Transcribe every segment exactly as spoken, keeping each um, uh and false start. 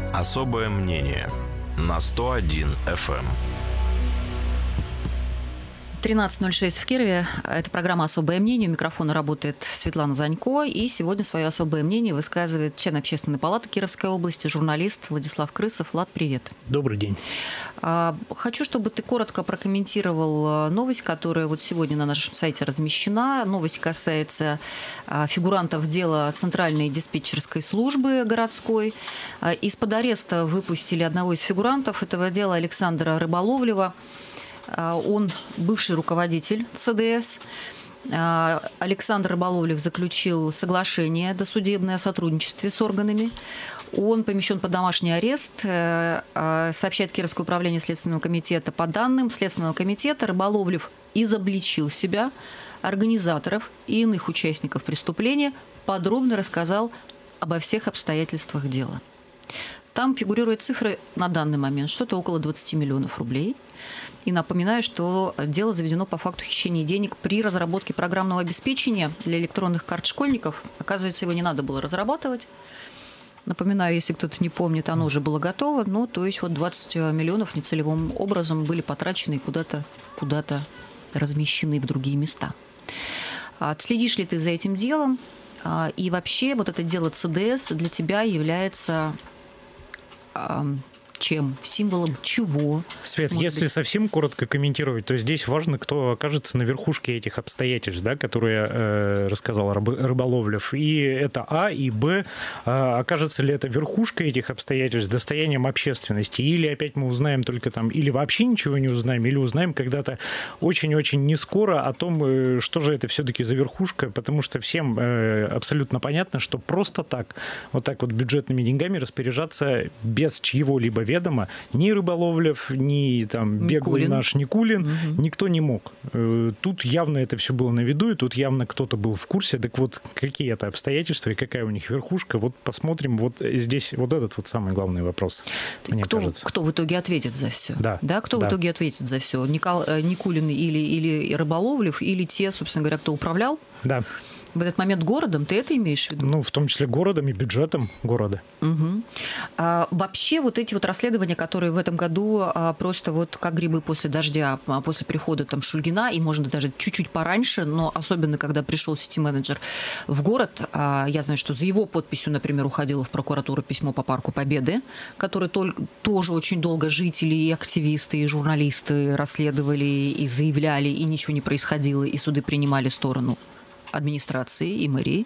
Особое мнение на сто один эф эм. тринадцать ноль шесть в Кирове. Это программа «Особое мнение». У микрофона работает Светлана Занько. И сегодня свое особое мнение высказывает член Общественной палаты Кировской области, журналист Владислав Крысов. Влад, привет. Добрый день. Хочу, чтобы ты коротко прокомментировал новость, которая вот сегодня на нашем сайте размещена. Новость касается фигурантов дела Центральной диспетчерской службы городской. Из-под ареста выпустили одного из фигурантов этого дела, Александра Рыболовлева. Он бывший руководитель цэ дэ эс. Александр Рыболовлев заключил соглашение досудебное о сотрудничестве с органами. Он помещен под домашний арест, сообщает Кировское управление Следственного комитета. По данным Следственного комитета, Рыболовлев изобличил себя, организаторов и иных участников преступления, подробно рассказал обо всех обстоятельствах дела. Там фигурируют цифры на данный момент, что-то около двадцати миллионов рублей. И напоминаю, что дело заведено по факту хищения денег при разработке программного обеспечения для электронных карт школьников. Оказывается, его не надо было разрабатывать. Напоминаю, если кто-то не помнит, оно уже было готово. Ну, то есть вот двадцать миллионов нецелевым образом были потрачены и куда-то, куда-то размещены в другие места. Следишь ли ты за этим делом? И вообще вот это дело цэ дэ эс для тебя является... чем? Символом чего? Свет, Может если быть... совсем коротко комментировать, то здесь важно, кто окажется на верхушке этих обстоятельств, да, которые э, рассказал Рыболовлев. И это А, и Б. А, окажется ли это верхушка этих обстоятельств достоянием общественности? Или опять мы узнаем только там, или вообще ничего не узнаем, или узнаем когда-то очень-очень не скоро о том, что же это все-таки за верхушка, потому что всем э, абсолютно понятно, что просто так, вот так вот бюджетными деньгами распоряжаться без чьего-либо ведомо, ни Рыболовлев, ни там беглый Никулин. наш Никулин, угу. никто не мог. Тут явно это все было на виду, и тут явно кто-то был в курсе. Так вот, какие это обстоятельства и какая у них верхушка, вот посмотрим. Вот здесь вот этот вот самый главный вопрос, мне кто, кажется. Кто в итоге ответит за все? Да. Да, кто да. в итоге ответит за все? Никол... Никулин или, или Рыболовлев, или те, собственно говоря, кто управлял? Да. В этот момент городом, ты это имеешь в виду? Ну, в том числе городом и бюджетом города. Угу. А, вообще вот эти вот расследования, которые в этом году а, просто вот как грибы после дождя, а, после прихода там Шульгина, и можно даже чуть-чуть пораньше, но особенно когда пришел сити-менеджер в город, а, я знаю, что за его подписью, например, уходило в прокуратуру письмо по Парку Победы, которое только, тоже очень долго жители и активисты, и журналисты расследовали и заявляли, и ничего не происходило, и суды принимали сторону администрации и мэрии.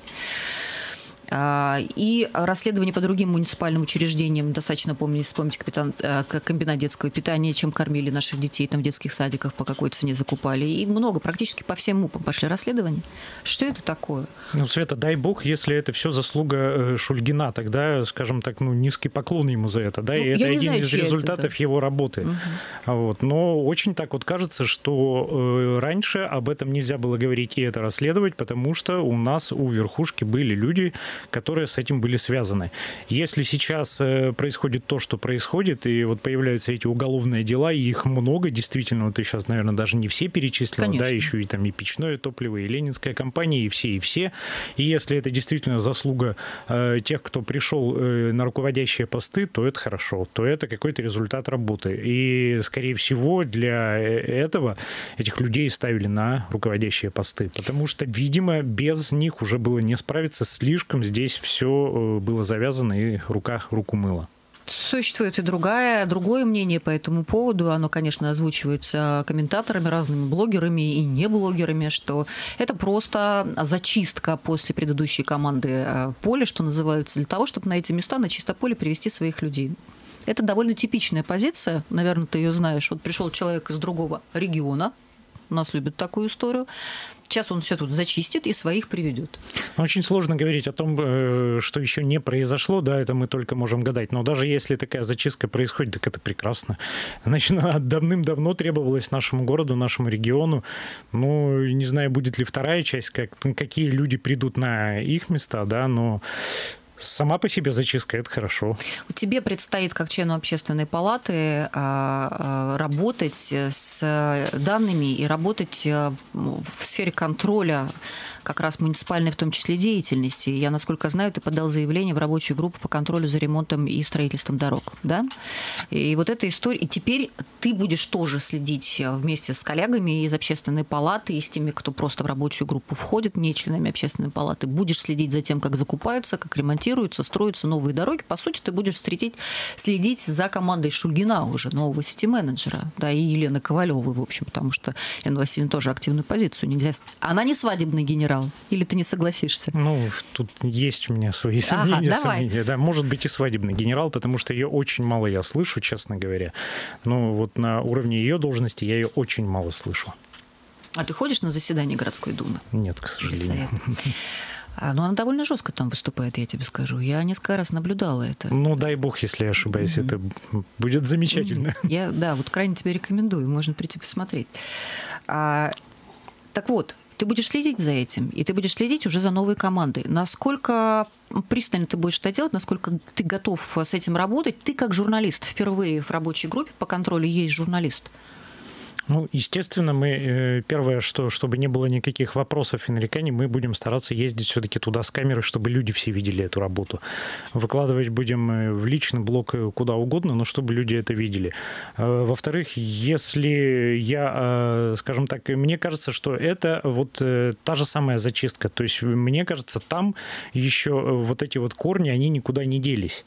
И расследования по другим муниципальным учреждениям, достаточно помнить, вспомните капитан, комбинат детского питания, чем кормили наших детей там в детских садиках, по какой цене закупали. И много, практически по всем МУПам пошли расследования. Что это такое? Ну, Света, дай бог, если это все заслуга Шульгина, тогда, скажем так, ну, низкий поклон ему за это. Да? Ну, и это один знаю, из результатов это, да. его работы. Угу. Вот. Но очень так вот кажется, что раньше об этом нельзя было говорить и это расследовать, потому что у нас у верхушки были люди, которые с этим были связаны. Если сейчас происходит то, что происходит, и вот появляются эти уголовные дела, и их много, действительно, вот ты сейчас, наверное, даже не все перечислил, Конечно. Да, еще и там и печное топливо, и Ленинская компания, и все, и все. И если это действительно заслуга э, тех, кто пришел э, на руководящие посты, то это хорошо, то это какой-то результат работы. И, скорее всего, для этого этих людей ставили на руководящие посты, потому что, видимо, без них уже было не справиться, слишком здесь все было завязано, и рука руку мыла. Существует и другая, другое мнение по этому поводу. Оно, конечно, озвучивается комментаторами, разными блогерами и не блогерами, что это просто зачистка после предыдущей команды поля, что называется, для того, чтобы на эти места, на чисто поле привести своих людей. Это довольно типичная позиция, наверное, ты ее знаешь. Вот пришел человек из другого региона, у нас любят такую историю. Сейчас он все тут зачистит и своих приведет. Очень сложно говорить о том, что еще не произошло, да, это мы только можем гадать. Но даже если такая зачистка происходит, так это прекрасно. Значит, она давным-давно требовалась нашему городу, нашему региону. Ну, не знаю, будет ли вторая часть, как, какие люди придут на их места, да, но Сама по себе зачистка – это хорошо. Тебе предстоит, как члену общественной палаты, работать с данными и работать в сфере контроля как раз муниципальной, в том числе, деятельности. Я, насколько знаю, ты подал заявление в рабочую группу по контролю за ремонтом и строительством дорог, да? И вот эта история... И теперь ты будешь тоже следить вместе с коллегами из общественной палаты и с теми, кто просто в рабочую группу входит, не членами общественной палаты. Будешь следить за тем, как закупаются, как ремонтируются, строятся новые дороги. По сути, ты будешь встретить, следить за командой Шульгина уже, нового сити-менеджера, да, и Елены Ковалевой, в общем, потому что Елена Васильевна тоже активную позицию нельзя... Она не свадебный генерал. Или ты не согласишься? Ну, тут есть у меня свои сомнения. Ага, сомнения. Да, может быть и свадебный генерал, потому что ее очень мало я слышу, честно говоря. Но вот на уровне ее должности я ее очень мало слышу. А ты ходишь на заседание городской думы? Нет, к сожалению. Но она довольно жестко там выступает, я тебе скажу. Я несколько раз наблюдала это. Ну, дай бог, если я ошибаюсь, mm-hmm. это будет замечательно. Я, да, вот крайне тебе рекомендую, можно прийти посмотреть. А, так вот, ты будешь следить за этим, и ты будешь следить уже за новой командой. Насколько пристально ты будешь это делать, насколько ты готов с этим работать? Ты как журналист впервые в рабочей группе по контролю есть журналист. Ну, естественно, мы первое, что чтобы не было никаких вопросов и нареканий, мы будем стараться ездить все-таки туда с камерой, чтобы люди все видели эту работу. Выкладывать будем в личный блог куда угодно, но чтобы люди это видели. Во-вторых, если я, скажем так, мне кажется, что это вот та же самая зачистка. То есть, мне кажется, там еще вот эти вот корни, они никуда не делись.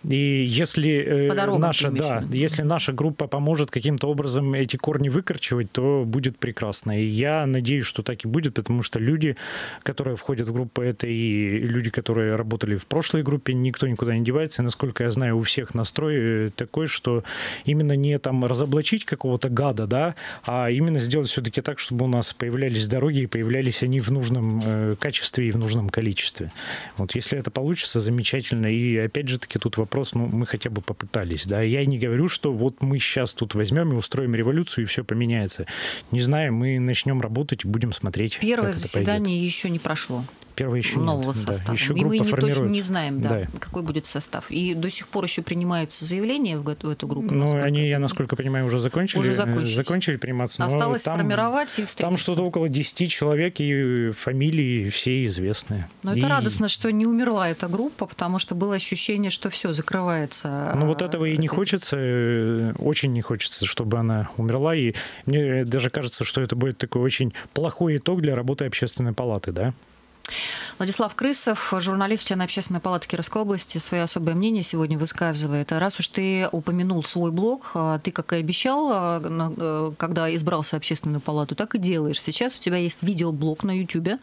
И если наша, да, если наша группа поможет каким-то образом эти корни выкорчевать, то будет прекрасно. И я надеюсь, что так и будет, потому что люди, которые входят в группу, это и люди, которые работали в прошлой группе, никто никуда не девается. И, насколько я знаю, у всех настрой такой, что именно не там разоблачить какого-то гада, да, а именно сделать все-таки так, чтобы у нас появлялись дороги, и появлялись они в нужном качестве и в нужном количестве. Вот если это получится, замечательно. И опять же таки тут вопрос, ну, мы хотя бы попытались, да. Я не говорю, что вот мы сейчас тут возьмем и устроим революцию, и все поменяется. Не знаю, мы начнем работать и будем смотреть. Первое заседание еще не прошло. Первое еще нового нет, состава. Да. Еще и мы не, точно не формируется. знаем, да, Да. какой будет состав. И до сих пор еще принимаются заявления в эту, в эту группу. Ну, они, я насколько понимаю, уже закончили. Уже закончились. закончили приниматься. Осталось там, сформировать и встретиться. Там что-то около десяти человек, и фамилии все известные. Но это и... радостно, что не умерла эта группа, потому что было ощущение, что все закрывается. Ну, вот этого и не хочется, очень не хочется, чтобы она умерла. И мне даже кажется, что это будет такой очень плохой итог для работы общественной палаты, да? Владислав Крысов, журналист, член Общественной палаты Кировской области, свое особое мнение сегодня высказывает. Раз уж ты упомянул свой блог, ты, как и обещал, когда избрался в Общественную палату, так и делаешь. Сейчас у тебя есть видеоблог на Ютубе.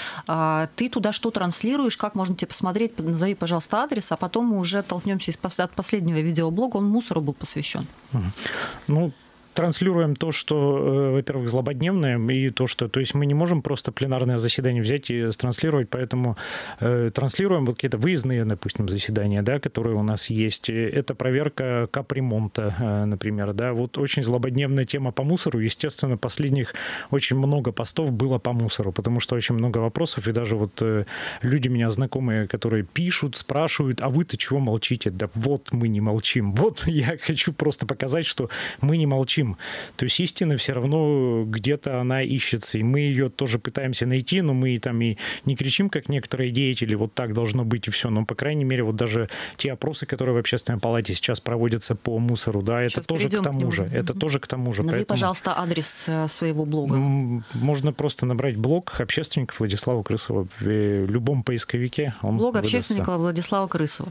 Ты туда что транслируешь, как можно тебе посмотреть? Назови, пожалуйста, адрес, а потом мы уже толкнемся от последнего видеоблога. Он мусору был посвящен. Ну, транслируем то, что, во-первых, злободневное, и то, что... То есть мы не можем просто пленарное заседание взять и транслировать, поэтому э, транслируем вот какие-то выездные, допустим, заседания, да, которые у нас есть. Это проверка капремонта, э, например, да. Вот очень злободневная тема по мусору. Естественно, последних очень много постов было по мусору, потому что очень много вопросов, и даже вот э, люди меня знакомые, которые пишут, спрашивают, а вы-то чего молчите? Да вот мы не молчим. Вот я хочу просто показать, что мы не молчим. То есть истина все равно где-то она ищется, и мы ее тоже пытаемся найти, но мы там и не кричим, как некоторые деятели, вот так должно быть и все. Но, по крайней мере, вот даже те опросы, которые в Общественной палате сейчас проводятся по мусору, да, это сейчас тоже к тому к же. Это mm-hmm. тоже к тому же. Назови, Поэтому пожалуйста, адрес своего блога. Можно просто набрать блог общественников Владислава Крысова в любом поисковике. Он блог выдастся. общественника Владислава Крысова.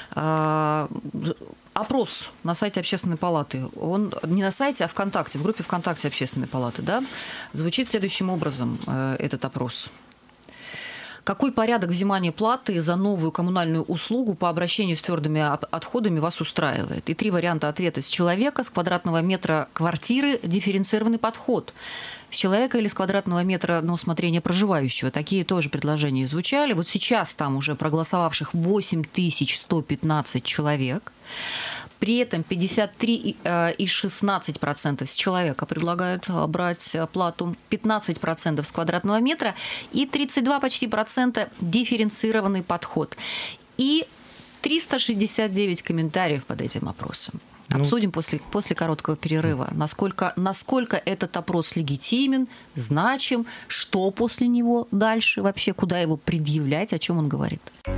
Опрос на сайте Общественной палаты, он не на сайте, а ВКонтакте, в группе ВКонтакте Общественной палаты, да, звучит следующим образом э, этот опрос. Какой порядок взимания платы за новую коммунальную услугу по обращению с твердыми отходами вас устраивает? И три варианта ответа. С человека, с квадратного метра квартиры, дифференцированный подход. С человека или с квадратного метра на усмотрение проживающего. Такие тоже предложения звучали. Вот сейчас там уже проголосовавших восемь тысяч сто пятнадцать человек. При этом пятьдесят три и шестнадцать сотых процента с человека предлагают брать плату, пятнадцать процентов с квадратного метра и тридцать два почти процента дифференцированный подход. И триста шестьдесят девять комментариев под этим опросом. Обсудим ну, после, после короткого перерыва, насколько, насколько этот опрос легитимен, значим, что после него дальше, вообще куда его предъявлять, о чем он говорит.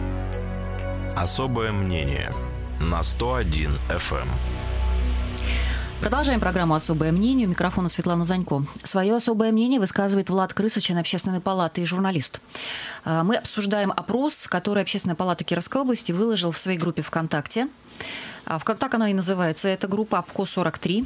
Особое мнение на сто один эф эм. Продолжаем программу «Особое мнение». У микрофона Светлана Занько. Свое особое мнение высказывает Влад Крысов, член Общественной палаты и журналист. Мы обсуждаем опрос, который Общественная палата Кировской области выложил в своей группе ВКонтакте. Так она и называется, это группа ОПКО сорок три.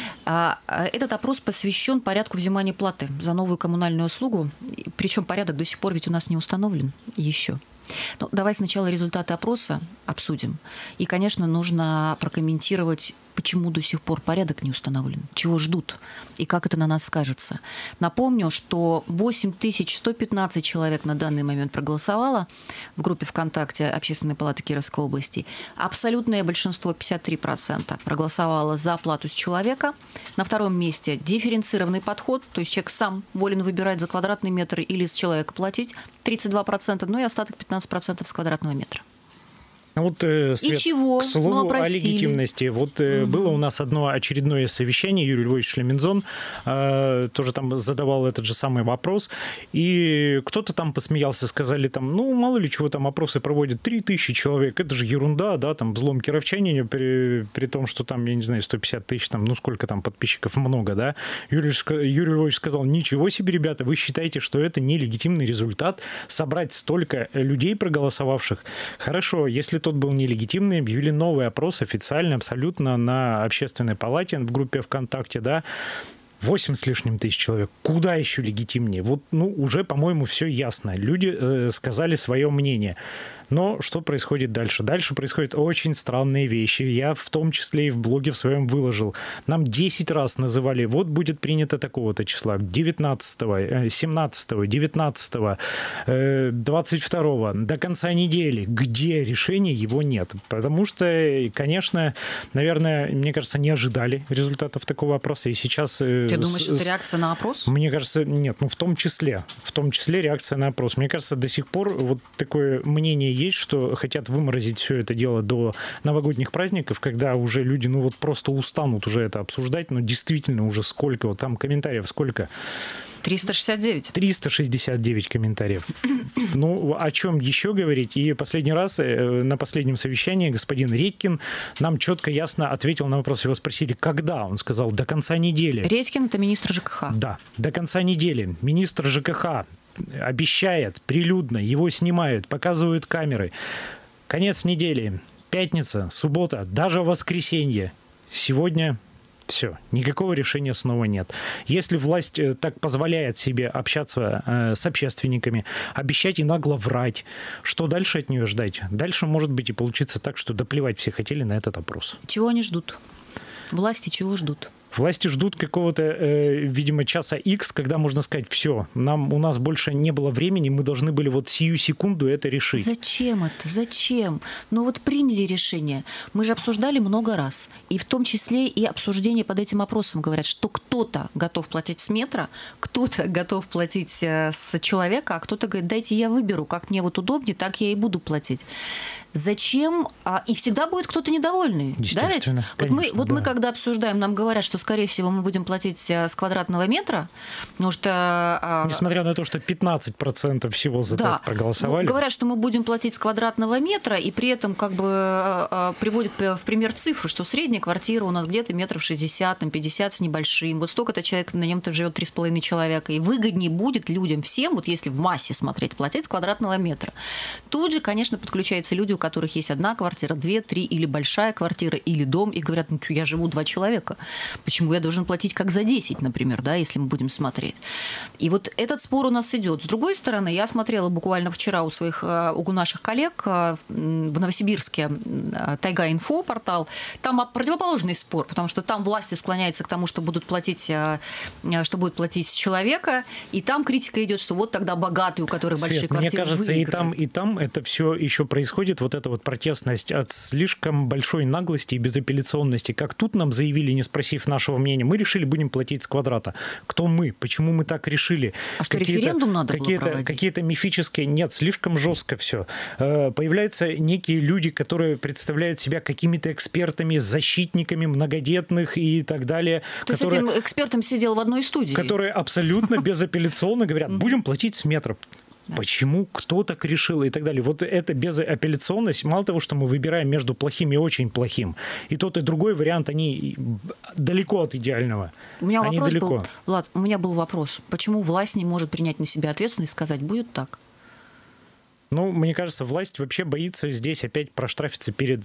Этот опрос посвящен порядку взимания платы за новую коммунальную услугу. Причем порядок до сих пор ведь у нас не установлен еще. Ну, давай сначала результаты опроса обсудим. И, конечно, нужно прокомментировать, почему до сих пор порядок не установлен, чего ждут и как это на нас скажется. Напомню, что восемь тысяч сто пятнадцать человек на данный момент проголосовало в группе ВКонтакте Общественной палаты Кировской области. Абсолютное большинство, пятьдесят три процента, проголосовало за оплату с человека. На втором месте дифференцированный подход, то есть человек сам волен выбирать за квадратный метр или с человека платить, тридцать два процента, ну и остаток пятнадцать процентов с квадратного метра. Вот, Свет, и чего? К слову о легитимности. Вот угу. было у нас одно очередное совещание, Юрий Львович Шлеминзон э, тоже там задавал этот же самый вопрос, и кто-то там посмеялся, сказали там, ну, мало ли чего там опросы проводят, три тысячи человек, это же ерунда, да, там, взлом кировчане, при, при том, что там, я не знаю, сто пятьдесят тысяч, там, ну, сколько там подписчиков, много, да. Юрий, Юрий Львович сказал, ничего себе, ребята, вы считаете, что это нелегитимный результат, собрать столько людей, проголосовавших? Хорошо, если тот был нелегитимный, объявили новый опрос официально, абсолютно на Общественной палате в группе ВКонтакте, да, восемь с лишним тысяч человек. Куда еще легитимнее? Вот, ну, уже, по-моему, все ясно. Люди э, сказали свое мнение. Но что происходит дальше? Дальше происходят очень странные вещи. Я в том числе и в блоге в своем выложил. Нам десять раз называли, вот будет принято такого-то числа. девятнадцатого, семнадцатого, девятнадцатого, двадцать второго, до конца недели. Где решения, его нет. Потому что, конечно, наверное, мне кажется, не ожидали результатов такого опроса. И сейчас... Ты думаешь, с... это реакция на опрос? Мне кажется, нет. Ну, в том числе. В том числе реакция на опрос. Мне кажется, до сих пор вот такое мнение есть, что хотят выморозить все это дело до новогодних праздников, когда уже люди, ну вот просто устанут уже это обсуждать, но действительно уже сколько, вот там комментариев сколько? триста шестьдесят девять. триста шестьдесят девять комментариев. Ну, о чем еще говорить? И последний раз, на последнем совещании, господин Редькин нам четко, ясно ответил на вопрос. Его спросили, когда? Он сказал, до конца недели. Редькин – это министр ЖКХ. Да, до конца недели. Министр ЖКХ обещает прилюдно, его снимают, показывают камеры. Конец недели, пятница, суббота, даже воскресенье. Сегодня все, никакого решения снова нет. Если власть так позволяет себе общаться э, с общественниками, обещать и нагло врать, что дальше от нее ждать? Дальше может быть и получится так, что доплевать все хотели на этот опрос. Чего они ждут? Власти чего ждут? Власти ждут какого-то, э, видимо, часа X, когда можно сказать, все, нам, у нас больше не было времени, мы должны были вот сию секунду это решить. Зачем это? Зачем? Ну вот приняли решение. Мы же обсуждали много раз. И в том числе и обсуждение под этим опросом говорят, что кто-то готов платить с метра, кто-то готов платить с человека, а кто-то говорит, дайте я выберу, как мне вот удобнее, так я и буду платить. Зачем? И всегда будет кто-то недовольный. Да, ведь? Конечно, вот мы, вот да. мы когда обсуждаем, нам говорят, что, скорее всего, мы будем платить с квадратного метра, потому что... Несмотря на то, что пятнадцать процентов всего за да. так проголосовали. Говорят, что мы будем платить с квадратного метра, и при этом как бы приводят в пример цифру, что средняя квартира у нас где-то метров шестьдесят, там пятьдесят с небольшим. Вот столько-то человек, на нем-то живет три с половиной человека. И выгоднее будет людям всем, вот если в массе смотреть, платить с квадратного метра. Тут же, конечно, подключаются люди, у которых есть одна квартира, две, три, или большая квартира, или дом, и говорят, ну, я живу два человека. Почему я должен платить как за десять, например, да, если мы будем смотреть? И вот этот спор у нас идет. С другой стороны, я смотрела буквально вчера у своих, у наших коллег в Новосибирске Тайга-Инфо портал, там противоположный спор, потому что там власти склоняются к тому, что будут платить, что будет платить с человека, и там критика идет, что вот тогда богатые, у которых Свет, большие квартиры, мне кажется, выиграют. и там, и там это все еще происходит, вот эта вот протестность от слишком большой наглости и безапелляционности. Как тут нам заявили, не спросив нашего нашего мнения. Мы решили, будем платить с квадрата. Кто мы? Почему мы так решили? А что, референдум надо было какие-то, проводить? Какие-то мифические... Нет, слишком жестко все. Появляются некие люди, которые представляют себя какими-то экспертами, защитниками многодетных и так далее. Ты которые, с этим экспертом сидел в одной студии. Которые абсолютно безапелляционно говорят, будем платить с метра. Да. Почему, кто так решил и так далее. Вот эта безапелляционность, мало того, что мы выбираем между плохим и очень плохим, и тот, и другой вариант, они далеко от идеального. У меня они вопрос далеко. был, Влад, у меня был вопрос. Почему власть не может принять на себя ответственность и сказать, будет так? Ну, мне кажется, власть вообще боится здесь опять проштрафиться перед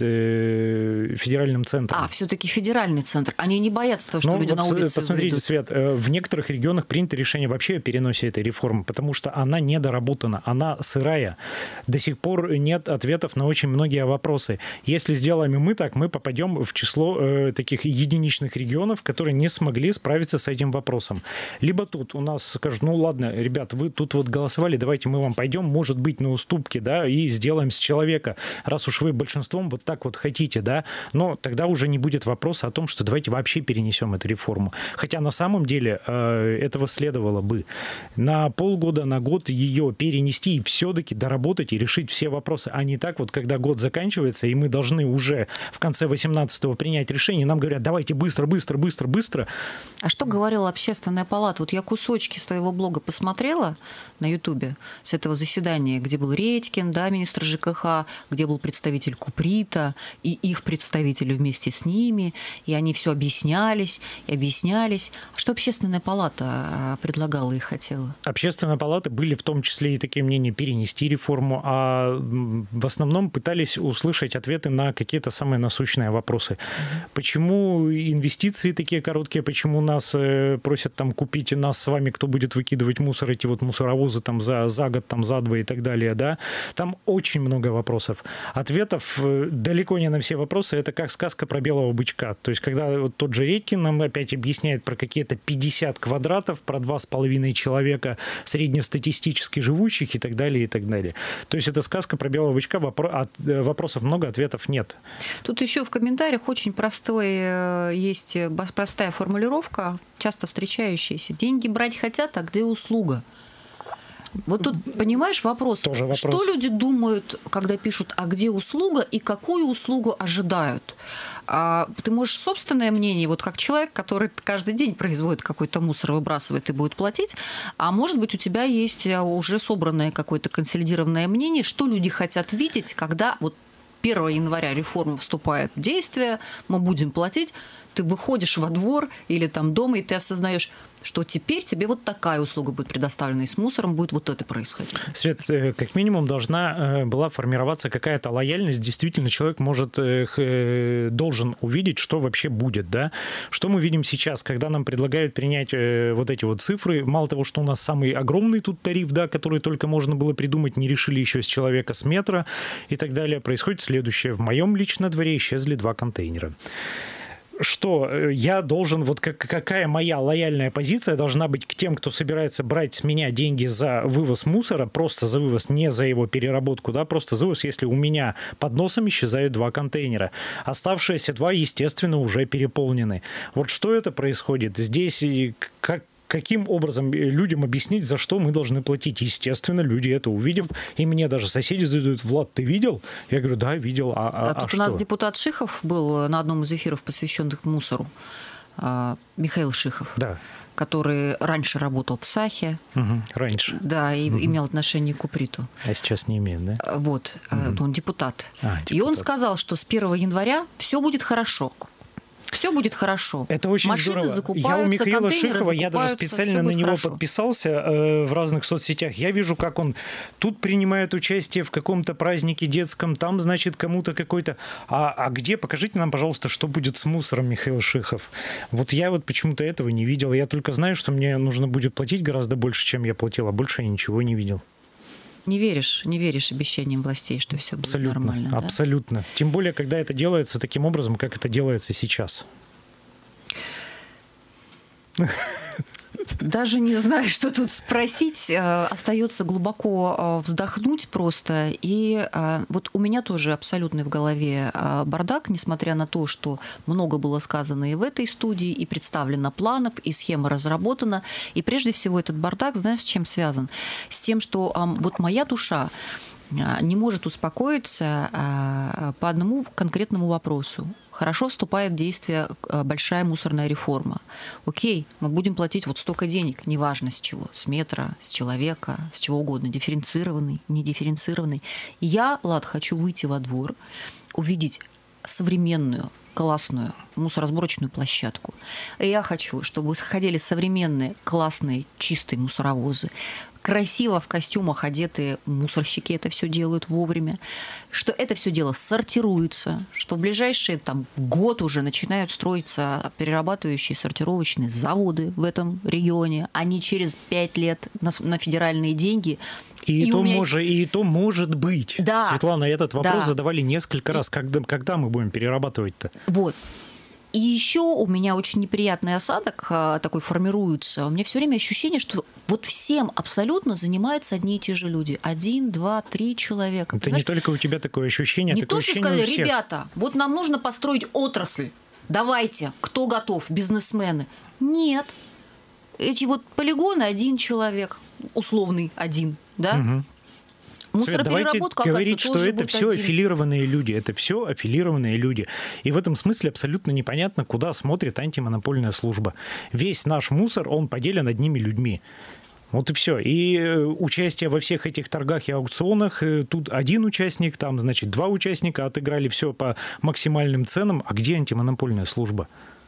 э, федеральным центром. А, все-таки федеральный центр. Они не боятся того, что Но люди вот на улице посмотрите, выйдут. Свет, в некоторых регионах принято решение вообще о переносе этой реформы, потому что она недоработана, она сырая. До сих пор нет ответов на очень многие вопросы. Если сделаем и мы так, мы попадем в число э, таких единичных регионов, которые не смогли справиться с этим вопросом. Либо тут у нас скажут, ну ладно, ребят, вы тут вот голосовали, давайте мы вам пойдем, может быть, на уступки, да, и сделаем с человека, раз уж вы большинством вот так вот хотите, да, но тогда уже не будет вопроса о том, что давайте вообще перенесем эту реформу. Хотя на самом деле э, этого следовало бы на полгода, на год ее перенести и все-таки доработать и решить все вопросы, а не так вот, когда год заканчивается, и мы должны уже в конце восемнадцатого принять решение, нам говорят, давайте быстро, быстро, быстро, быстро. А что говорила Общественная палата? Вот я кусочки своего блога посмотрела на Ютубе с этого заседания, где был Редькин, да, министр ЖКХ, где был представитель Куприта и их представители вместе с ними, и они все объяснялись и объяснялись. Что Общественная палата предлагала и хотела? Общественная палата были в том числе и такие мнения перенести реформу, а в основном пытались услышать ответы на какие-то самые насущные вопросы. Mm-hmm. Почему инвестиции такие короткие, почему нас просят там купить нас с вами, кто будет выкидывать мусор, эти вот мусоровозы там за, за год, там за два и так далее, да? Там очень много вопросов. Ответов далеко не на все вопросы. Это как сказка про белого бычка. То есть, когда вот тот же Редькин нам опять объясняет про какие-то пятьдесят квадратов, про два с половиной человека среднестатистически живущих и так далее, и так далее. То есть, это сказка про белого бычка. Вопросов много, ответов нет. Тут еще в комментариях очень простой, есть простая формулировка, часто встречающаяся. Деньги брать хотят, а где услуга? Вот тут, понимаешь, вопрос, Тоже вопрос. Что люди думают, когда пишут, а где услуга и какую услугу ожидают? А ты можешь собственное мнение, вот как человек, который каждый день производит какой-то мусор, выбрасывает и будет платить, а может быть у тебя есть уже собранное какое-то консолидированное мнение, что люди хотят видеть, когда вот первого января реформа вступает в действие, мы будем платить, ты выходишь во двор или там дома, и ты осознаешь, что теперь тебе вот такая услуга будет предоставлена, и с мусором будет вот это происходить. Свет, как минимум должна была формироваться какая-то лояльность. Действительно, человек может, должен увидеть, что вообще будет, да? Что мы видим сейчас, когда нам предлагают принять вот эти вот цифры. Мало того, что у нас самый огромный тут тариф, да, который только можно было придумать, не решили еще с человека с метра и так далее. Происходит следующее. В моем личном дворе исчезли два контейнера. Что я должен, вот как, какая моя лояльная позиция должна быть к тем, кто собирается брать с меня деньги за вывоз мусора, просто за вывоз, не за его переработку, да, просто за вывоз, если у меня под носом исчезают два контейнера. Оставшиеся два, естественно, уже переполнены. Вот что это происходит? Здесь как Каким образом людям объяснить, за что мы должны платить? Естественно, люди это увидев, и мне даже соседи задают: Влад, ты видел? Я говорю, да, видел. А, а, а тут а у нас что? депутат Шихов был на одном из эфиров, посвященных мусору. Михаил Шихов. Да. Который раньше работал в САХе. Угу, раньше. Да, и угу. имел отношение к Куприту. А сейчас не имеет, да? Вот, угу. он депутат. А, депутат. И он сказал, что с первого января все будет хорошо. Все будет хорошо. Это очень Машины здорово. Я у Михаила Шихова, я даже специально на него хорошо. подписался э, в разных соцсетях. Я вижу, как он тут принимает участие в каком-то празднике детском, там, значит, кому-то какой-то... А, а где? Покажите нам, пожалуйста, что будет с мусором, Михаил Шихов. Вот я вот почему-то этого не видел. Я только знаю, что мне нужно будет платить гораздо больше, чем я платил, а больше я ничего не видел. Не веришь, не веришь обещаниям властей, что все будет абсолютно, нормально. Да? Абсолютно. Тем более, когда это делается таким образом, как это делается сейчас. Даже не знаю, что тут спросить. Остается глубоко вздохнуть просто. И вот у меня тоже абсолютный в голове бардак, несмотря на то, что много было сказано и в этой студии, и представлено планов, и схема разработана. И прежде всего этот бардак, знаешь, с чем связан? С тем, что вот моя душа не может успокоиться по одному конкретному вопросу. Хорошо вступает в действие большая мусорная реформа. Окей, мы будем платить вот столько денег, неважно с чего, с метра, с человека, с чего угодно, дифференцированный, недифференцированный. Я, Лад, хочу выйти во двор, увидеть современную, классную мусоросборочную площадку. И я хочу, чтобы ходили современные, классные, чистые мусоровозы, красиво в костюмах одетые мусорщики это все делают вовремя, что это все дело сортируется, что в ближайший там, год уже начинают строиться перерабатывающие сортировочные заводы в этом регионе, а не через пять лет на, на федеральные деньги. И, и, то может, есть... и то может быть. Да. Светлана, этот вопрос да. задавали несколько раз. Когда, когда мы будем перерабатывать-то? Вот. И еще у меня очень неприятный осадок такой формируется. У меня все время ощущение, что вот всем абсолютно занимаются одни и те же люди. Один, два, три человека. Это не только у тебя такое ощущение, не такое то, что ощущение сказали, у всех. Ребята, вот нам нужно построить отрасль. Давайте, кто готов, бизнесмены? Нет. Эти вот полигоны один человек, условный один, да? Угу. Свет, давайте говорить, что это все один. аффилированные люди. Это все аффилированные люди. И в этом смысле абсолютно непонятно, куда смотрит антимонопольная служба. Весь наш мусор, он поделен одними людьми. Вот и все. И участие во всех этих торгах и аукционах, тут один участник, там, значит, два участника отыграли все по максимальным ценам. А где антимонопольная служба?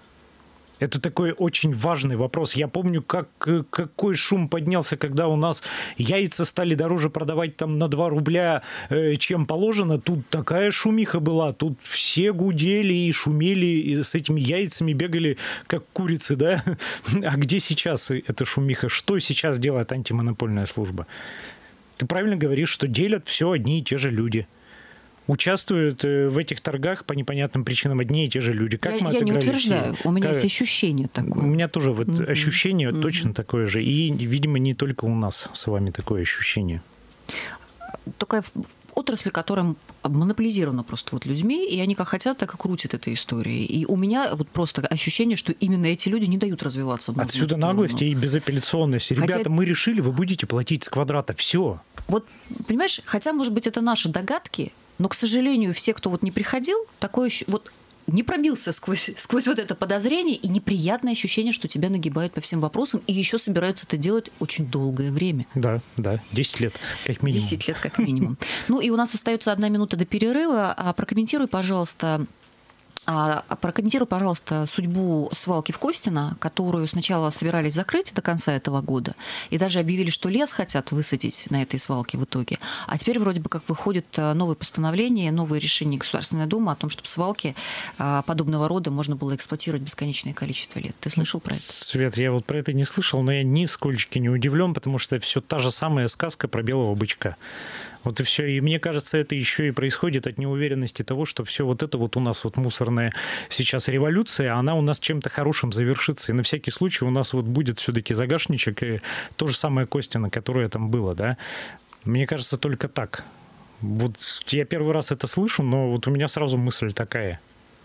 Это такой очень важный вопрос. Я помню, как, какой шум поднялся, когда у нас яйца стали дороже продавать там на два рубля, э, чем положено. Тут такая шумиха была. Тут все гудели и шумели, и с этими яйцами бегали, как курицы, да? А где сейчас эта шумиха? Что сейчас делает антимонопольная служба? Ты правильно говоришь, что делят все одни и те же люди. Участвуют в этих торгах по непонятным причинам одни и те же люди. Как я мы я не утверждаю, все? у меня как... есть ощущение такое. У меня тоже вот mm-hmm. ощущение mm-hmm. точно такое же. И, видимо, не только у нас с вами такое ощущение. Такая отрасль, которая монополизирована просто вот людьми, и они как хотят, так и крутят этой историей. И у меня вот просто ощущение, что именно эти люди не дают развиваться. Отсюда наглость и безапелляционность. Ребята, хотя... мы решили, вы будете платить с квадрата. Все. Вот, понимаешь, хотя, может быть, это наши догадки, но, к сожалению, все, кто вот не приходил, такое вот не пробился сквозь, сквозь вот это подозрение и неприятное ощущение, что тебя нагибают по всем вопросам, и еще собираются это делать очень долгое время. Да, да, десять лет как минимум. десять лет как минимум. Ну и у нас остается одна минута до перерыва. Прокомментируй, пожалуйста, Прокомментируй, пожалуйста, судьбу свалки в Костино, которую сначала собирались закрыть до конца этого года, и даже объявили, что лес хотят высадить на этой свалке в итоге. А теперь вроде бы как выходит новое постановление, новое решение Государственной Думы о том, чтобы свалки подобного рода можно было эксплуатировать бесконечное количество лет. Ты слышал про это? Свет, я вот про это не слышал, но я нисколько не удивлен, потому что это все та же самая сказка про белого бычка. Вот и все. И мне кажется, это еще и происходит от неуверенности того, что все вот это вот у нас вот мусорная сейчас революция, она у нас чем-то хорошим завершится. И на всякий случай у нас вот будет все-таки загашничек и то же самое Костино, которое там было, да. Мне кажется, только так. Вот я первый раз это слышу, но вот у меня сразу мысль такая.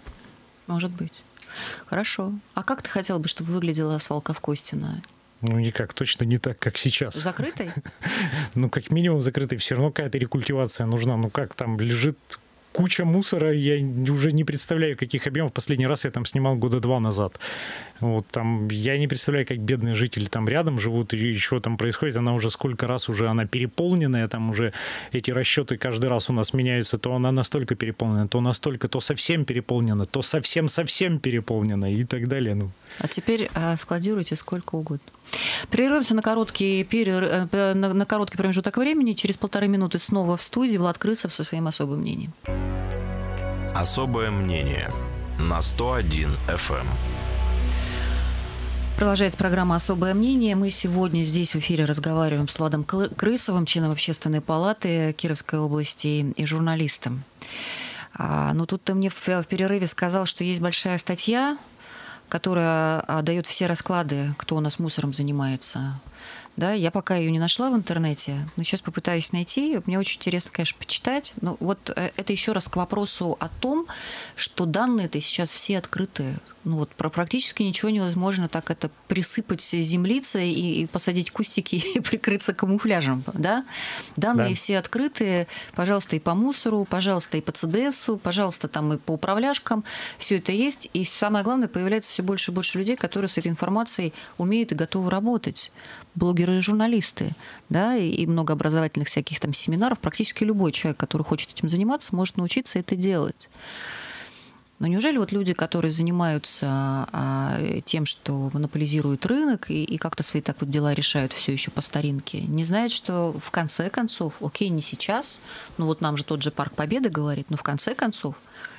Может быть. Хорошо. А как ты хотел бы, чтобы выглядела свалка в Костино? Ну, никак, точно не так, как сейчас. Закрытой? Ну, как минимум закрытой. Все равно какая-то рекультивация нужна. Ну, как там лежит куча мусора, я уже не представляю, каких объемов. Последний раз я там снимал года два назад. Вот там, я не представляю, как бедные жители там рядом живут, и еще там происходит. Она уже сколько раз уже она переполненная, там уже эти расчеты каждый раз у нас меняются. То она настолько переполнена, то настолько, то совсем переполнена, то совсем-совсем переполнена и так далее. Ну. А теперь а, складируйте сколько угодно. Прерываемся на короткий, перер... на, на короткий промежуток времени. Через полторы минуты снова в студии Влад Крысов со своим особым мнением. Особое мнение на сто один эф эм. Продолжается программа «Особое мнение». Мы сегодня здесь в эфире разговариваем с Владом Крысовым, членом Общественной палаты Кировской области и журналистом. А, ну, тут ты мне в, в перерыве сказал, что есть большая статья которая дает все расклады, кто у нас мусором занимается. Да, я пока ее не нашла в интернете, но сейчас попытаюсь найти. Мне очень интересно, конечно, почитать. Но вот это еще раз к вопросу о том, что данные-то сейчас все открытые. Ну вот про практически ничего невозможно так это присыпать землицей и, и посадить кустики и прикрыться камуфляжем. Да? Данные да. все открытые. Пожалуйста, и по мусору, пожалуйста, и по ЦДСу, пожалуйста, там и по управляшкам. Все это есть. И самое главное, появляется все больше и больше людей, которые с этой информацией умеют и готовы работать. Блогеры и журналисты, да, и много образовательных всяких там семинаров. Практически любой человек, который хочет этим заниматься, может научиться это делать. Но неужели вот люди, которые занимаются тем, что монополизируют рынок и, и как-то свои так вот дела решают все еще по старинке, не знают, что в конце концов, окей, не сейчас, но вот нам же тот же Парк Победы говорит, но в конце концов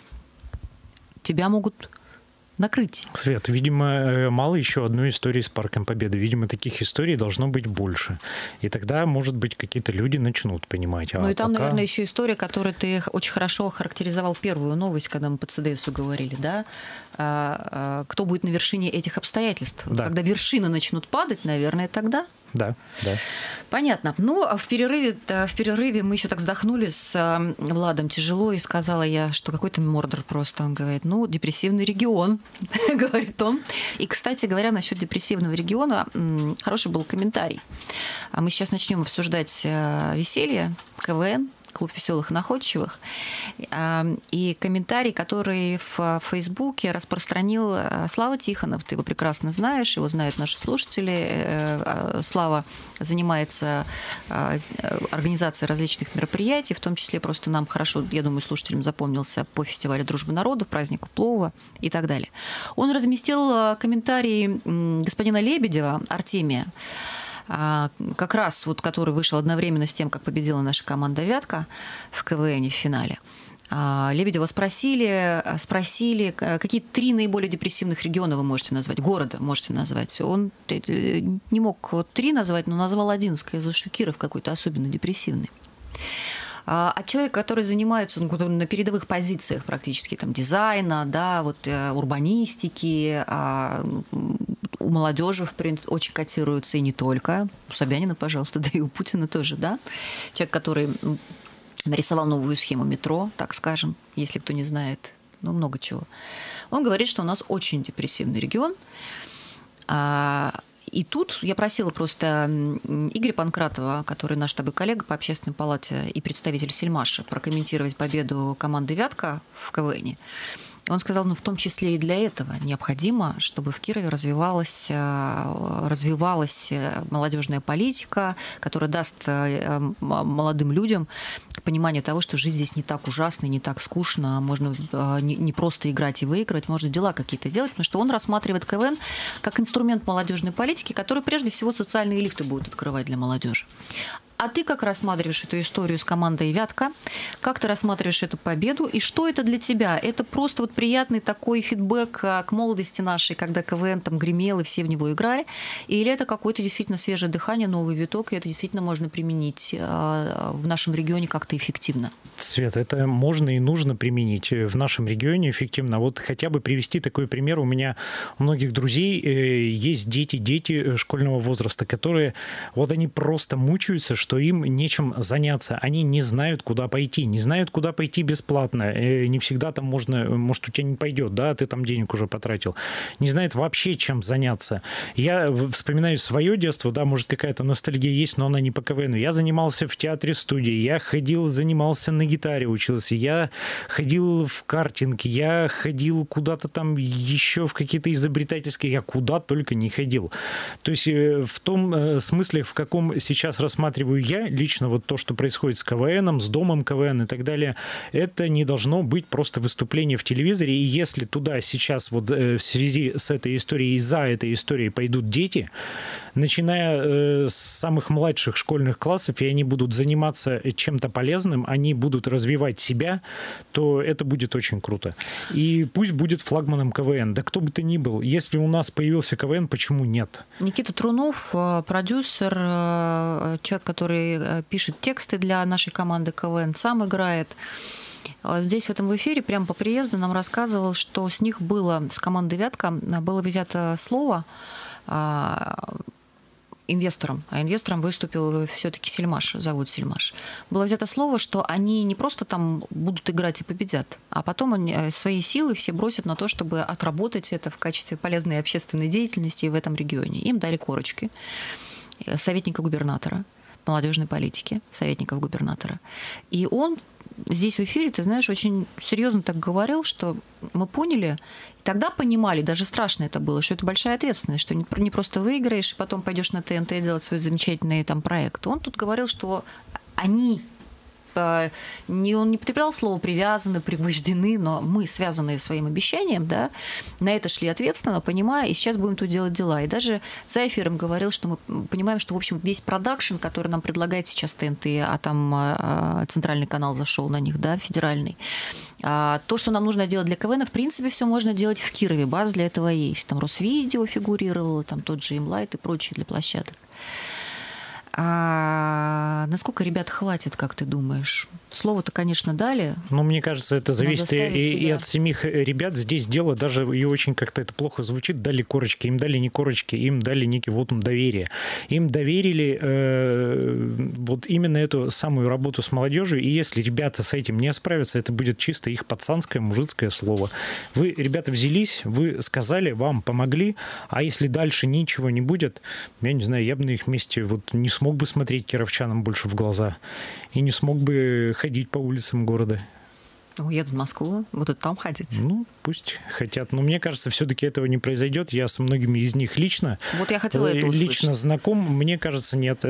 тебя могут накрыть. Свет, видимо, мало еще одной истории с Парком Победы. Видимо, таких историй должно быть больше. И тогда, может быть, какие-то люди начнут понимать. А ну и там, пока... наверное, еще история, которую ты очень хорошо охарактеризовал первую новость, когда мы по ЦДСу говорили, да? Кто будет на вершине этих обстоятельств? Да. Когда вершины начнут падать, наверное, тогда... Да, да. Понятно. Ну, а в перерыве, в перерыве мы еще так вздохнули с Владом тяжело, и сказала я, что какой-то Мордор просто. Он говорит, ну, депрессивный регион, говорит он. И, кстати говоря, насчет депрессивного региона хороший был комментарий. Мы сейчас начнем обсуждать веселье, КВН, клуб веселых и находчивых. И комментарий, который в Фейсбуке распространил Слава Тихонов. Ты его прекрасно знаешь, его знают наши слушатели. Слава занимается организацией различных мероприятий, в том числе просто нам хорошо, я думаю, слушателям запомнился по фестивалю «Дружбы народов», празднику плова и так далее. Он разместил комментарий господина Лебедева, Артемия, как раз вот который вышел одновременно с тем, как победила наша команда «Вятка» в КВНе в финале. Лебедева спросили, спросили, какие три наиболее депрессивных региона вы можете назвать, города можете назвать. Он не мог три назвать, но назвал один, сказал, что Киров какой-то особенно депрессивный. А человек, который занимается ну, на передовых позициях практически там, дизайна, да, вот, урбанистики, у молодежи, в принципе, очень котируются и не только. У Собянина, пожалуйста, да и у Путина тоже, да. Человек, который нарисовал новую схему метро, так скажем, если кто не знает, ну, много чего. Он говорит, что у нас очень депрессивный регион. И тут я просила просто Игоря Панкратова, который наш с тобой коллега по общественной палате и представитель Сельмаша, прокомментировать победу команды «Вятка» в КВНе. Он сказал, ну, в том числе и для этого необходимо, чтобы в Кирове развивалась, развивалась молодежная политика, которая даст молодым людям понимание того, что жизнь здесь не так ужасна, не так скучно, можно не просто играть и выигрывать, можно дела какие-то делать, потому что он рассматривает КВН как инструмент молодежной политики, который прежде всего социальные лифты будет открывать для молодежи. А ты как рассматриваешь эту историю с командой «Вятка»? Как ты рассматриваешь эту победу? И что это для тебя? Это просто вот приятный такой фидбэк к молодости нашей, когда КВН там гремел и все в него играли? Или это какое-то действительно свежее дыхание, новый виток, и это действительно можно применить в нашем регионе как-то эффективно? Свет, это можно и нужно применить в нашем регионе эффективно. Вот хотя бы привести такой пример. У меня у многих друзей есть дети, дети школьного возраста, которые вот они просто мучаются, что им нечем заняться. Они не знают, куда пойти. Не знают, куда пойти бесплатно. Не всегда там можно, может, у тебя не пойдет, да, ты там денег уже потратил. Не знают вообще, чем заняться. Я вспоминаю свое детство, да, может, какая-то ностальгия есть, но она не по КВНу. Я занимался в театре-студии, я ходил, занимался на гитаре, учился, я ходил в картинг, я ходил куда-то там еще в какие-то изобретательские, я куда только не ходил. То есть в том смысле, в каком сейчас рассматриваю я, лично вот то, что происходит с КВНом, с домом КВН и так далее, это не должно быть просто выступление в телевизоре, и если туда сейчас вот в связи с этой историей и за этой историей пойдут дети, начиная с самых младших школьных классов, и они будут заниматься чем-то полезным, они будут развивать себя, то это будет очень круто. И пусть будет флагманом КВН. Да кто бы ты ни был, если у нас появился КВН, почему нет? Никита Трунов, продюсер, человек, который пишет тексты для нашей команды КВН, сам играет. здесь в этом эфире прямо по приезду нам рассказывал, что с них было, с команды «Вятка», было взято слово инвесторам, а инвестором выступил все-таки Сельмаш, завод Сельмаш. Было взято слово, что они не просто там будут играть и победят, а потом они свои силы все бросят на то, чтобы отработать это в качестве полезной общественной деятельности в этом регионе. Им дали корочки советника губернатора, молодежной политики, советников губернатора. И он здесь в эфире, ты знаешь, очень серьезно так говорил, что мы поняли, тогда понимали, даже страшно это было, что это большая ответственность, что не просто выиграешь и потом пойдешь на ТНТ делать свой замечательный там проект. Он тут говорил, что они, не, он не потреблял слово «привязаны», «пригвождены», но мы, связанные своим обещанием, да, на это шли ответственно, понимая, и сейчас будем тут делать дела. И даже за эфиром говорил, что мы понимаем, что, в общем, весь продакшн, который нам предлагает сейчас ТНТ, а там центральный канал зашел на них, да, федеральный, то, что нам нужно делать для КВН, в принципе, все можно делать в Кирове, база для этого есть. Там Росвидео фигурировало, там тот же Имлайт и прочие для площадок. А насколько ребят хватит, как ты думаешь? Слово-то, конечно, дали. Ну, мне кажется, это зависит и, и от самих ребят. Здесь дело даже, и очень как-то это плохо звучит, дали корочки. Им дали не корочки, им дали некий вот он доверие. Им доверили э, вот именно эту самую работу с молодежью. И если ребята с этим не справятся, это будет чисто их пацанское, мужицкое слово. Вы, ребята, взялись, вы сказали, вам помогли, а если дальше ничего не будет, я не знаю, я бы на их месте вот не смог бы смотреть кировчанам больше в глаза и не смог бы ходить по улицам города. Уедут в Москву, будут там ходить. Ну, пусть хотят. Но мне кажется, все-таки этого не произойдет. Я с многими из них лично, вот я хотела это услышать. Лично знаком. Мне кажется, нет.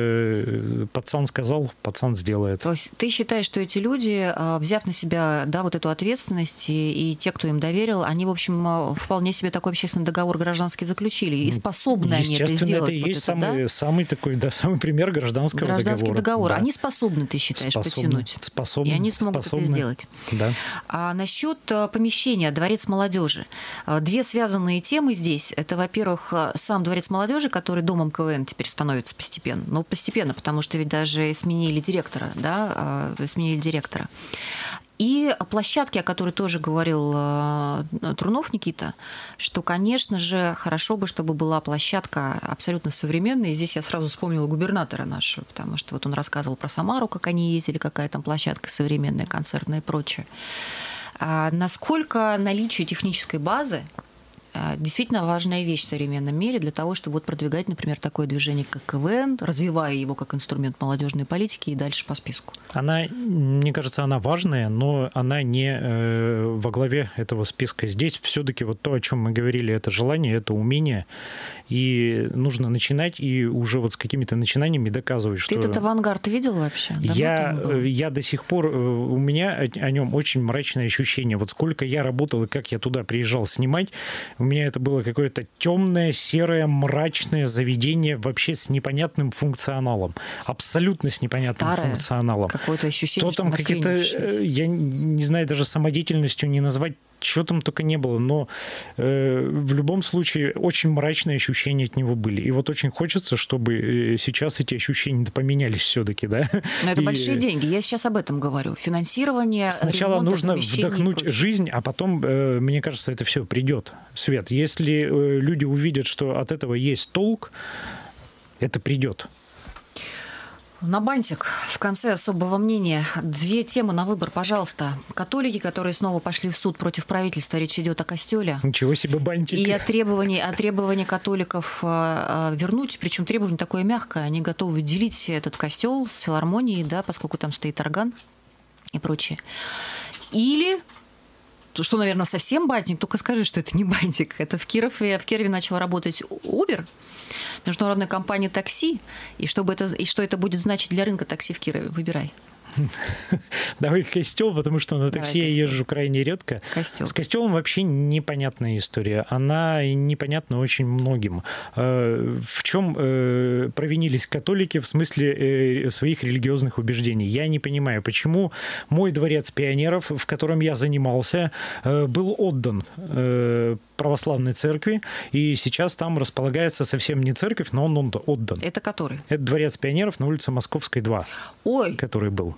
Это пацан сказал, пацан сделает. То есть ты считаешь, что эти люди, взяв на себя, да, вот эту ответственность, и, и те, кто им доверил, они, в общем, вполне себе такой общественный договор гражданский заключили, и способны они это сделать? Естественно, это и есть вот самый, да? самый такой, да, самый пример гражданского Гражданский договора. договор. Да. Они способны, ты считаешь, способны, потянуть? Способны. И они смогут способны. это сделать. Да. А насчет помещения Дворец молодежи. Две связанные темы здесь. Это, во-первых, сам Дворец молодежи, который домом КВН теперь становится постепенно. Ну, постепенно, потому что ведь даже сменили директора, да, сменили директора. И площадки, о которой тоже говорил Трунов Никита, что, конечно же, хорошо бы, чтобы была площадка абсолютно современная. И здесь я сразу вспомнила губернатора нашего, потому что вот он рассказывал про Самару, как они ездили, какая там площадка современная, концертная и прочее. А насколько наличие технической базы действительно важная вещь в современном мире для того, чтобы вот продвигать, например, такое движение, как КВН, развивая его как инструмент молодежной политики и дальше по списку? Она, мне кажется, она важная, но она не э, во главе этого списка. Здесь все-таки вот то, о чем мы говорили, это желание, это умение, и нужно начинать и уже вот с какими-то начинаниями доказывать, ты что... Ты этот авангард видел вообще? Я, я до сих пор, у меня о нем очень мрачное ощущение. Вот сколько я работал и как я туда приезжал снимать, у меня это было какое-то темное, серое, мрачное заведение вообще с непонятным функционалом. Абсолютно с непонятным Старое. функционалом. Какое-то ощущение, то там какие-то, я не знаю, даже самодеятельностью не назвать, что там только не было, но э, в любом случае очень мрачные ощущения от него были. И вот очень хочется, чтобы сейчас эти ощущения поменялись все-таки, да. Но это и... большие деньги. Я сейчас об этом говорю. Финансирование. Сначала нужно вдохнуть жизнь, а потом, э, мне кажется, это все придет в свет. Если э, люди увидят, что от этого есть толк, это придет. На бантик в конце особого мнения. Две темы на выбор, пожалуйста. Католики, которые снова пошли в суд против правительства, речь идет о костеле. Ничего себе бантик. И о требовании, о требовании католиков вернуть, причем требование такое мягкое, они готовы делить этот костел с филармонией, да, поскольку там стоит орган и прочее. Или... что, наверное, совсем бантик, только скажи, что это не бантик. Это в Кирове, в Кирове начала работать Uber, международная компания такси. И, чтобы это, и что это будет значить для рынка такси в Кирове? Выбирай. Давай костел, потому что на такси я езжу крайне редко. Костел. С костелом вообще непонятная история. Она непонятна очень многим. В чем провинились католики в смысле своих религиозных убеждений? Я не понимаю, почему мой дворец пионеров, в котором я занимался, был отдан православной церкви, и сейчас там располагается совсем не церковь, но он отдан. Это который? Это дворец пионеров на улице Московской, два. Ой. Который был.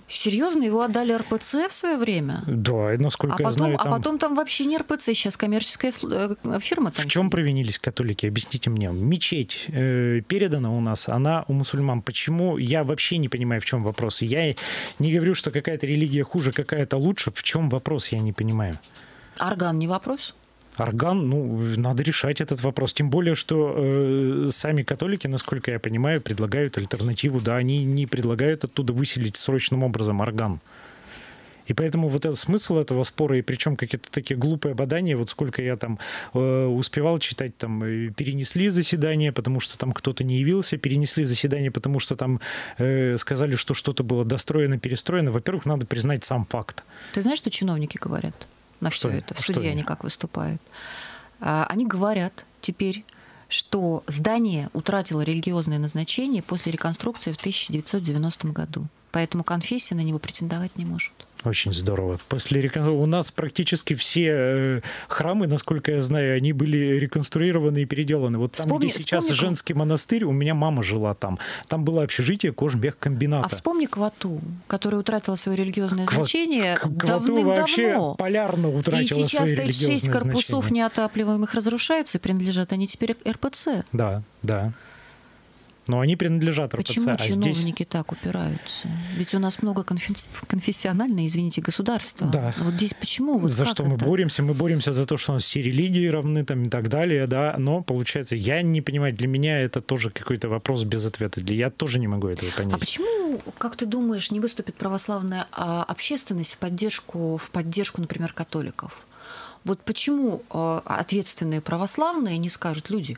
Серьезно? Его отдали эр пэ цэ в свое время? Да, и насколько а я потом, знаю... Там... А потом там вообще не эр пэ цэ, сейчас коммерческая фирма там В чем сидит. провинились католики? Объясните мне. Мечеть э, передана у нас, она у мусульман. Почему? Я вообще не понимаю, в чем вопрос. Я не говорю, что какая-то религия хуже, какая-то лучше. В чем вопрос, я не понимаю. Орган не вопрос? Орган, ну, надо решать этот вопрос. Тем более, что э, сами католики, насколько я понимаю, предлагают альтернативу. Да, они не предлагают оттуда выселить срочным образом орган. И поэтому вот этот смысл этого спора, и причем какие-то такие глупые бадания, вот сколько я там э, успевал читать, там, перенесли заседание, потому что там кто-то не явился, перенесли заседание, потому что там э, сказали, что что-то было достроено, перестроено. Во-первых, надо признать сам факт. Ты знаешь, что чиновники говорят на все что, это? В что суде они как выступают? Они говорят теперь, что здание утратило религиозное назначение после реконструкции в тысяча девятьсот девяностом году. Поэтому конфессия на него претендовать не может. Очень здорово. После реконструкции у нас практически все э, храмы, насколько я знаю, они были реконструированы и переделаны. Вот там, вспомни, где сейчас вспомни... женский монастырь, у меня мама жила там. Там было общежитие кожмехкомбината. А вспомни Квату, которая утратила свое религиозное Ква... значение Квату давным-давно. Вообще полярно утратила и свое религиозное значение. И сейчас шесть корпусов неотапливаемых разрушаются, и принадлежат они теперь эр пэ цэ. Да, да. Но они принадлежат эр пэ цэ. Почему а чиновники здесь... так упираются? Ведь у нас много конфесс... конфессиональное, извините, государства. Да. Вот здесь почему? Вот за что это? мы боремся? Мы боремся за то, что у нас все религии равны там, и так далее. Да? Но, получается, я не понимаю, для меня это тоже какой-то вопрос без ответа. Я тоже не могу этого понять. А почему, как ты думаешь, не выступит православная общественность в поддержку, в поддержку, например, католиков? Вот почему ответственные православные не скажут: люди,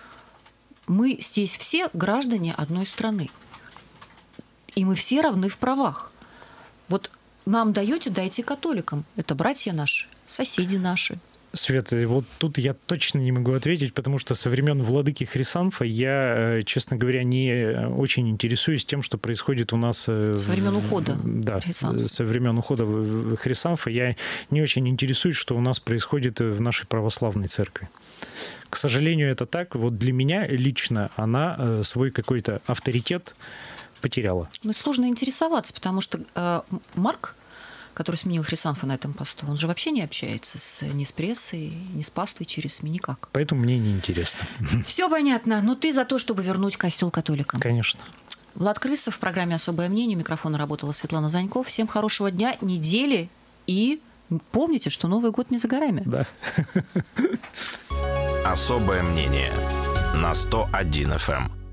мы здесь все граждане одной страны, и мы все равны в правах. Вот нам даете, дайте католикам. Это братья наши, соседи наши. Света, вот тут я точно не могу ответить, потому что со времен владыки Хрисанфа я, честно говоря, не очень интересуюсь тем, что происходит у нас... Со времен ухода да, Хрисанфа. Со времен ухода Хрисанфа я не очень интересуюсь, что у нас происходит в нашей православной церкви. К сожалению, это так. Вот для меня лично она свой какой-то авторитет потеряла. Ну, сложно интересоваться, потому что э, Марк, который сменил Хрисанфа на этом посту, он же вообще не общается с, ни с прессой, ни с паствой через СМИ никак. Поэтому мне неинтересно. Все понятно. Но ты за то, чтобы вернуть костел католикам? Конечно. Влад Крысов в программе «Особое мнение». У микрофона работала Светлана Заньков. Всем хорошего дня, недели и помните, что Новый год не за горами. Да. Особое мнение на сто один эф эм.